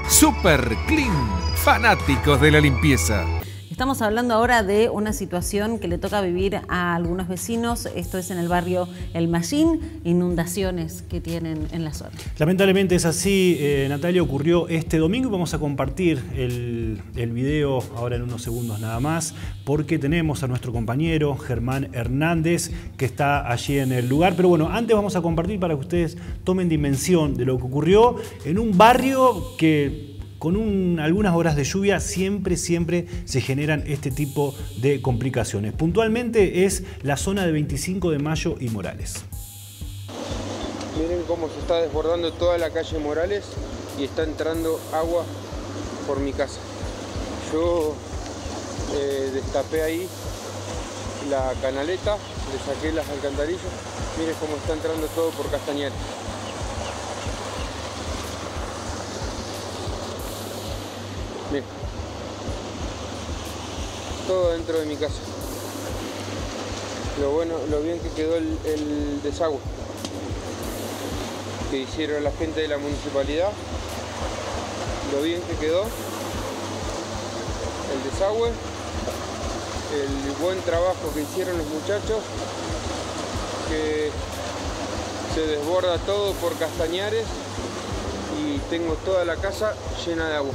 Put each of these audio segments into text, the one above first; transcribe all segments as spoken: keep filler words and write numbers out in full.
Super Clean, fanáticos de la limpieza. Estamos hablando ahora de una situación que le toca vivir a algunos vecinos. Esto es en el barrio El Mallín, inundaciones que tienen en la zona. Lamentablemente es así, eh, Natalia, ocurrió este domingo y vamos a compartir el, el video ahora en unos segundos nada más, porque tenemos a nuestro compañero Germán Hernández que está allí en el lugar. Pero bueno, antes vamos a compartir para que ustedes tomen dimensión de lo que ocurrió en un barrio que con un, algunas horas de lluvia siempre, siempre se generan este tipo de complicaciones. Puntualmente es la zona de veinticinco de mayo y Morales. Miren cómo se está desbordando toda la calle Morales y está entrando agua por mi casa. Yo eh, destapé ahí la canaleta, le saqué las alcantarillas. Miren cómo está entrando todo por Castañares. Miren, todo dentro de mi casa. Lo bueno, lo bien que quedó el, el desagüe que hicieron la gente de la municipalidad, lo bien que quedó el desagüe, el buen trabajo que hicieron los muchachos, que se desborda todo por Castañares y tengo toda la casa llena de agua.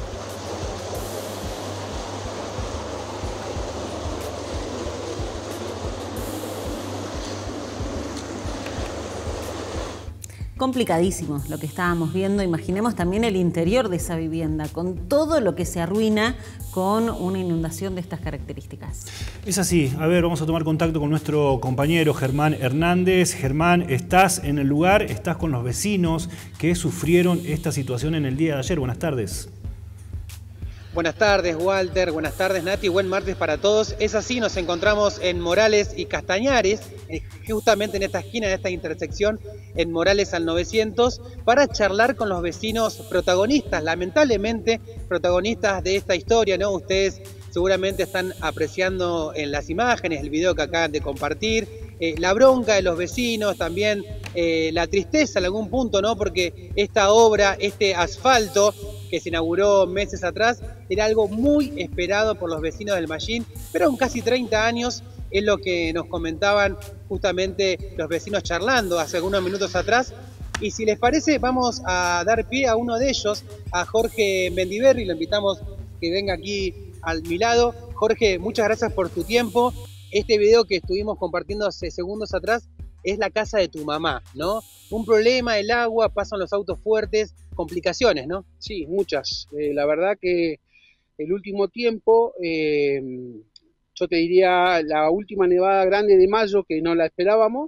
Complicadísimo lo que estábamos viendo. Imaginemos también el interior de esa vivienda, con todo lo que se arruina con una inundación de estas características. Es así. A ver, vamos a tomar contacto con nuestro compañero Germán Hernández. Germán, estás en el lugar, estás con los vecinos que sufrieron esta situación en el día de ayer. Buenas tardes. Buenas tardes, Walter. Buenas tardes, Nati. Buen martes para todos. Es así, nos encontramos en Morales y Castañares, justamente en esta esquina, en esta intersección, en Morales al novecientos, para charlar con los vecinos protagonistas, lamentablemente protagonistas de esta historia, ¿no? Ustedes seguramente están apreciando en las imágenes, el video que acaban de compartir, eh, la bronca de los vecinos, también eh, la tristeza en algún punto, ¿no? Porque esta obra, este asfalto que se inauguró meses atrás, era algo muy esperado por los vecinos del Mallín, pero en casi treinta años es lo que nos comentaban justamente los vecinos charlando hace algunos minutos atrás. Y si les parece, vamos a dar pie a uno de ellos, a Jorge Mendiberri. Lo invitamos que venga aquí a mi lado. Jorge, muchas gracias por tu tiempo. Este video que estuvimos compartiendo hace segundos atrás es la casa de tu mamá, ¿no? Un problema, el agua, pasan los autos fuertes, complicaciones, ¿no? Sí, muchas. Eh, la verdad que el último tiempo, eh, yo te diría la última nevada grande de mayo que no la esperábamos,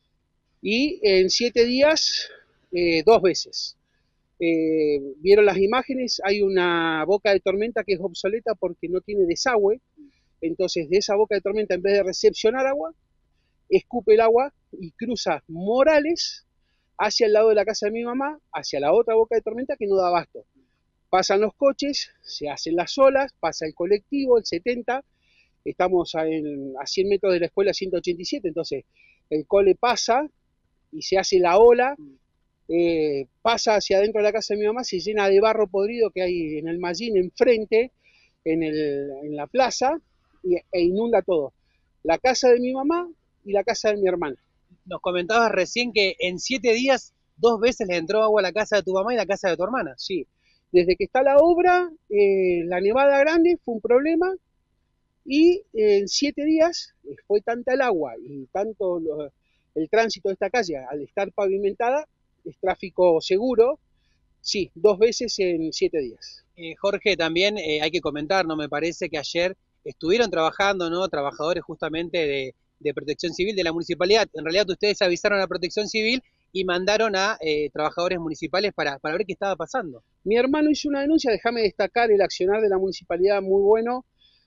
y en siete días, eh, dos veces. Eh, vieron las imágenes, hay una boca de tormenta que es obsoleta porque no tiene desagüe, entonces de esa boca de tormenta, en vez de recepcionar agua, escupe el agua y cruza Morales hacia el lado de la casa de mi mamá, hacia la otra boca de tormenta que no da abasto. Pasan los coches, se hacen las olas, pasa el colectivo, el setenta, estamos a, en, a cien metros de la escuela ciento ochenta y siete, entonces el cole pasa y se hace la ola, eh, pasa hacia adentro de la casa de mi mamá, se llena de barro podrido que hay en el Mallín enfrente, en, el, en la plaza, y, e inunda todo. La casa de mi mamá y la casa de mi hermana. Nos comentabas recién que en siete días dos veces le entró agua a la casa de tu mamá y la casa de tu hermana. Sí, desde que está la obra, eh, la nevada grande fue un problema y en siete días fue tanta el agua y tanto lo, el tránsito de esta calle, al estar pavimentada, es tráfico seguro, sí, dos veces en siete días. Eh, Jorge, también eh, hay que comentar, ¿no? Me parece que ayer estuvieron trabajando, ¿no? Trabajadores justamente de, de Protección Civil de la municipalidad. En realidad ustedes avisaron a Protección Civil y mandaron a eh, trabajadores municipales para, para ver qué estaba pasando. Mi hermano hizo una denuncia, déjame destacar el accionar de la municipalidad muy bueno.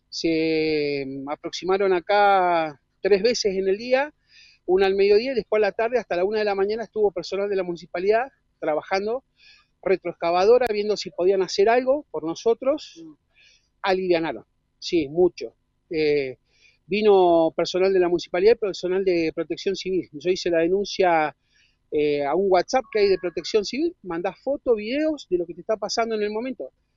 Se aproximaron acá tres veces en el día, una al mediodía y después a la tarde hasta la una de la mañana estuvo personal de la municipalidad trabajando, retroexcavadora, viendo si podían hacer algo por nosotros. Alivianaron, sí, mucho. Eh, vino personal de la municipalidad y personal de Protección Civil. Yo hice la denuncia eh, a un WhatsApp que hay de Protección Civil, mandás fotos, videos de lo que te está pasando en el momento.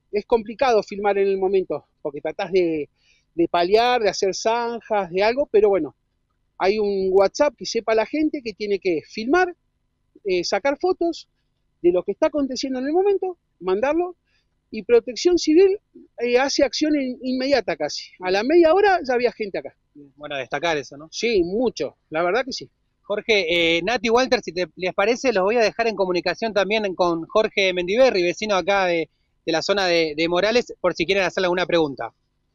es complicado filmar en el momento, porque tratás de, de paliar, de hacer zanjas, de algo, pero bueno, hay un WhatsApp que sepa la gente que tiene que filmar, eh, sacar fotos de lo que está aconteciendo en el momento, mandarlo, y Protección Civil eh, hace acción in, inmediata casi. A la media hora ya había gente acá. Bueno, destacar eso, ¿no? Sí, mucho, la verdad que sí. Jorge, eh, Nati, Walter, si te, les parece, los voy a dejar en comunicación también con Jorge Mendiberri, vecino acá de, de la zona de, de Morales, por si quieren hacerle alguna pregunta.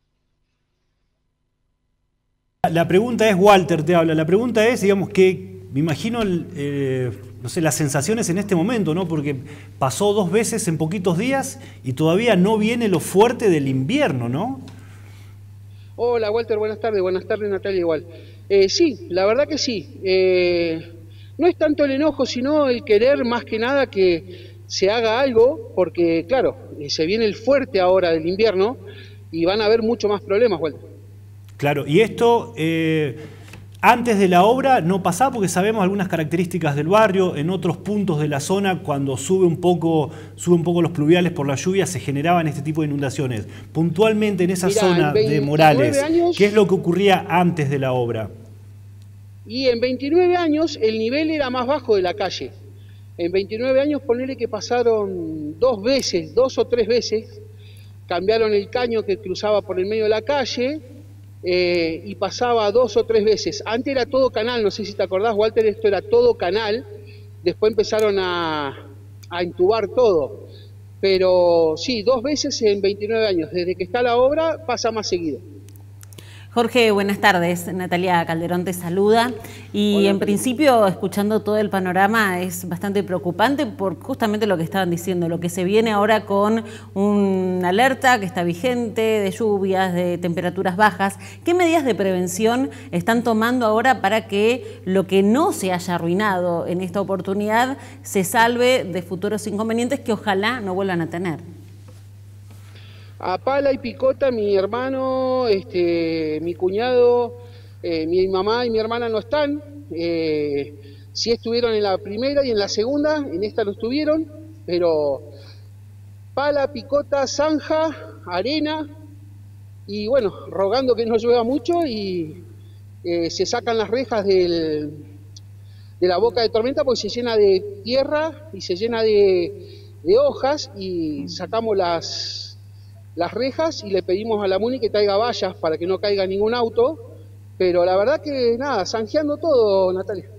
La pregunta es, Walter te habla, la pregunta es, digamos, que me imagino, eh, no sé, las sensaciones en este momento, ¿no? Porque pasó dos veces en poquitos días y todavía no viene lo fuerte del invierno, ¿no? Hola, Walter, buenas tardes. Buenas tardes, Natalia, igual. Eh, sí, la verdad que sí. Eh, no es tanto el enojo, sino el querer más que nada que se haga algo, porque, claro, se viene el fuerte ahora del invierno y van a haber mucho más problemas, Walter. Claro, y esto eh, antes de la obra no pasaba porque sabemos algunas características del barrio, en otros puntos de la zona cuando sube un poco, sube un poco los pluviales por la lluvia se generaban este tipo de inundaciones. Puntualmente en esa Mirá, zona en de Morales, años, ¿qué es lo que ocurría antes de la obra? Y en veintinueve años el nivel era más bajo de la calle. En veintinueve años ponele que pasaron dos veces, dos o tres veces, cambiaron el caño que cruzaba por el medio de la calle, Eh, y pasaba dos o tres veces. Antes era todo canal, no sé si te acordás, Walter, esto era todo canal, después empezaron a, a entubar todo, pero sí, dos veces en veintinueve años, desde que está la obra pasa más seguido. Jorge, buenas tardes. Natalia Calderón te saluda. Y Hola, en principio, escuchando todo el panorama, es bastante preocupante por justamente lo que estaban diciendo, lo que se viene ahora con una alerta que está vigente de lluvias, de temperaturas bajas. ¿Qué medidas de prevención están tomando ahora para que lo que no se haya arruinado en esta oportunidad se salve de futuros inconvenientes que ojalá no vuelvan a tener? A pala y picota, mi hermano, este, mi cuñado, eh, mi mamá y mi hermana no están. Eh, sí estuvieron en la primera y en la segunda, en esta no estuvieron, pero pala, picota, zanja, arena y bueno, rogando que no llueva mucho y eh, se sacan las rejas del, de la boca de tormenta porque se llena de tierra y se llena de, de hojas y sacamos las... las rejas y le pedimos a la Muni que traiga vallas para que no caiga ningún auto, pero la verdad que nada, zanjeando todo, Natalia.